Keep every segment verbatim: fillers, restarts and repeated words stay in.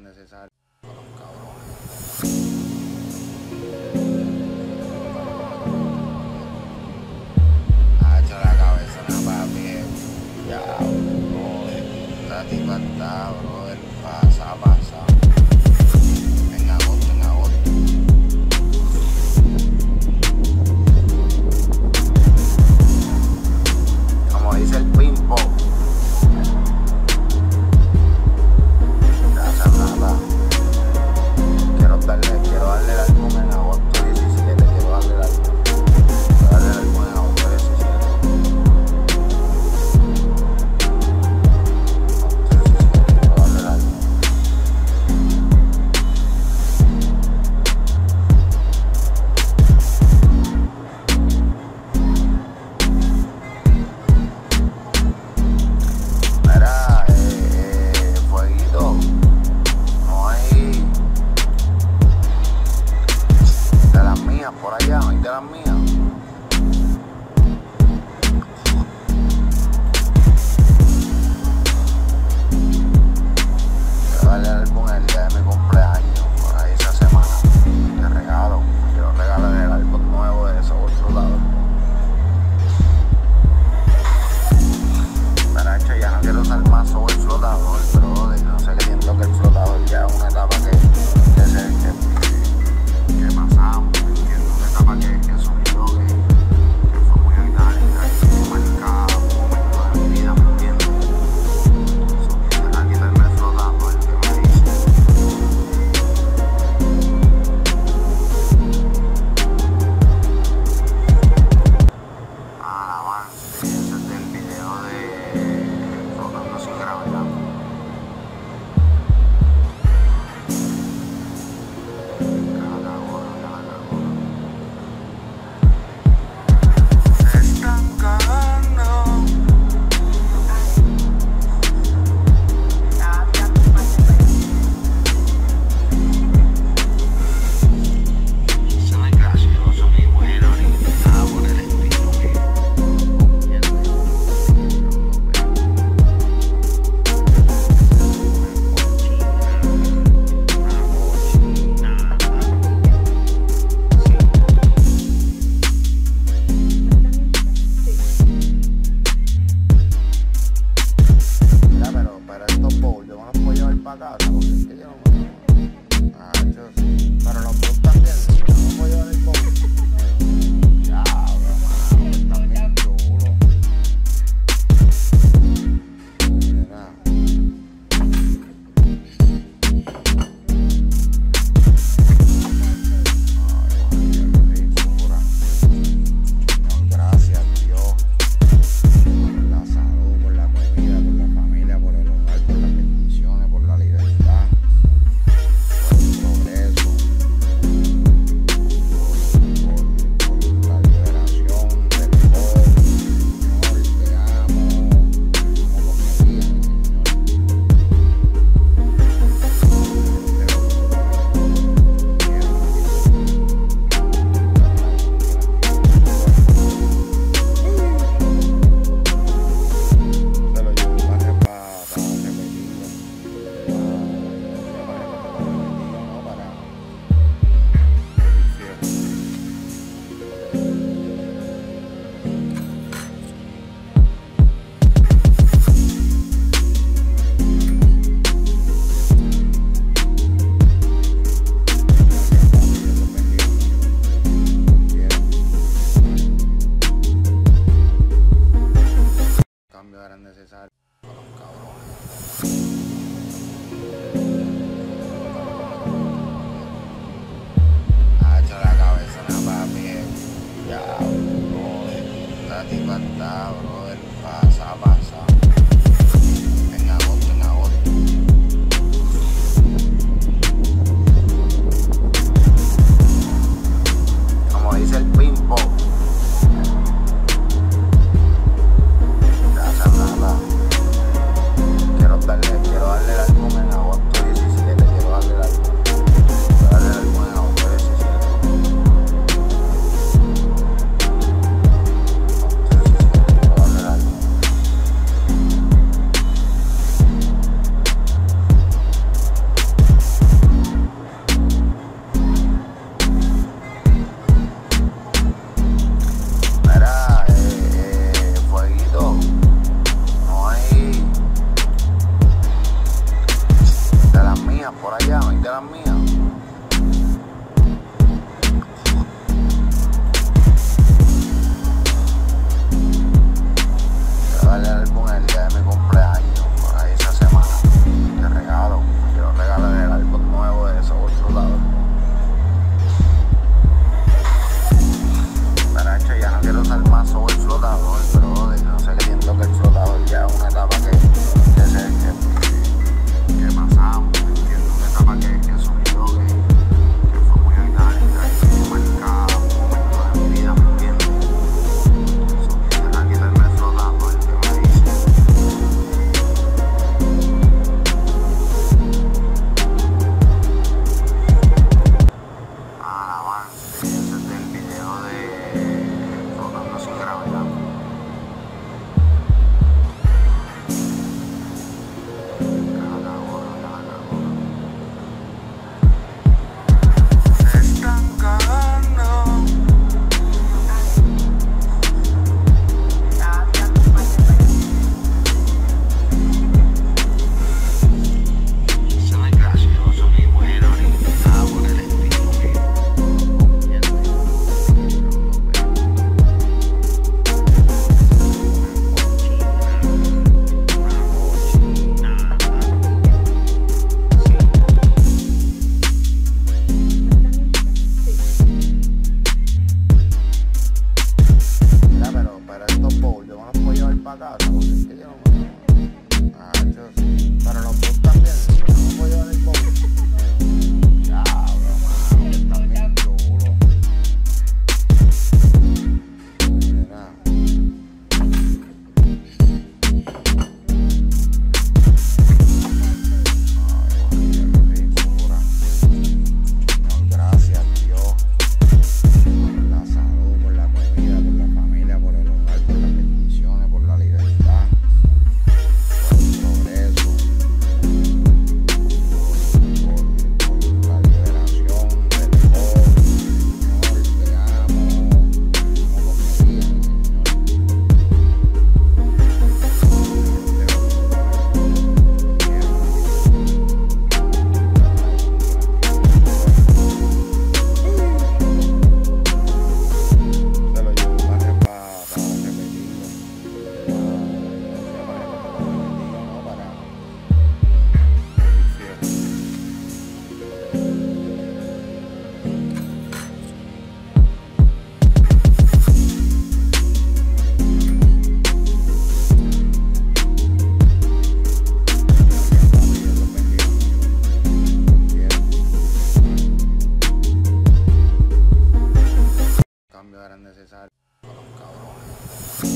innecesario. Cabrón. Ha hecho la cabeza una papi. Ya, brother. La tipa está, brother. Pasa, pasa. En agosto, en agosto. Como dice el pimpo. Gracias, nada. por allá, no hay de las mías. Quiero darle el álbum el día de mi cumpleaños, por ahí esa semana. Te regalo, quiero regalarle el álbum nuevo de esos otros lados. Pero hecho, ya no quiero usar más sobre el flotador, pero no sé, siento que el flotador ya es una etapa que, que, se, que, que pasamos. Entiendo una etapa que, que sonido que, que fue muy orgánica y que marca un momento de mi vida, ¿me entiendes? So, quisiera quitarme el flotador, ¿qué me dice? Ah, avance, ese es del video de flotando sin gravedad. Pero los dos también, no puedo llevar el bowl. Ya, broma, están bien chulos. Mira. Ay, qué ricura. No, gracias Dios por la salud, por la comida, por la familia, por el hogar, por las bendiciones, por la libertad. Eran necesarios para los cabrones.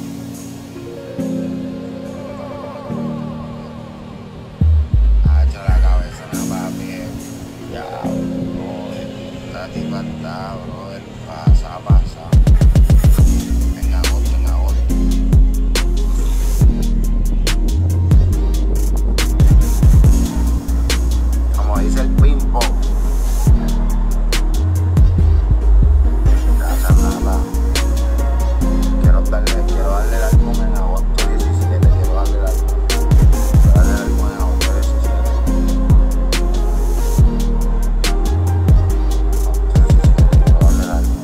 Ha hecho la cabeza una papi. Ya, brother. La tipa está, brother. Pasa, pasa. En agosto, en agosto. Como dice el pimpo. Quiero darle, quiero darle el álbum en agosto diecisiete, quiero darle el álbum, quiero darle el álbum en agosto diecisiete. Quiero darle el álbum.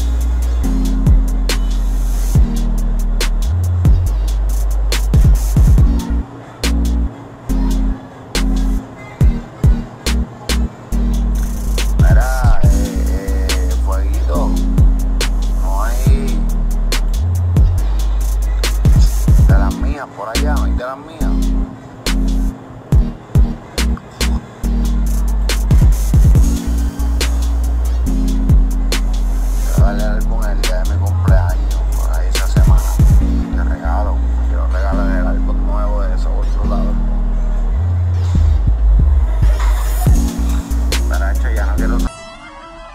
Mira, eh, eh, fueguito. Por allá, no hay de las mías. Quiero darle el álbum el día de mi cumpleaños, por ahí esa semana. Te regalo, quiero regalarle el álbum nuevo de esos otros lados. Pero hecho, ya no quiero.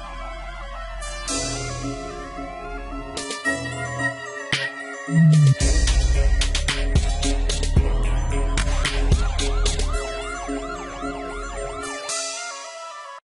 Mm-hmm.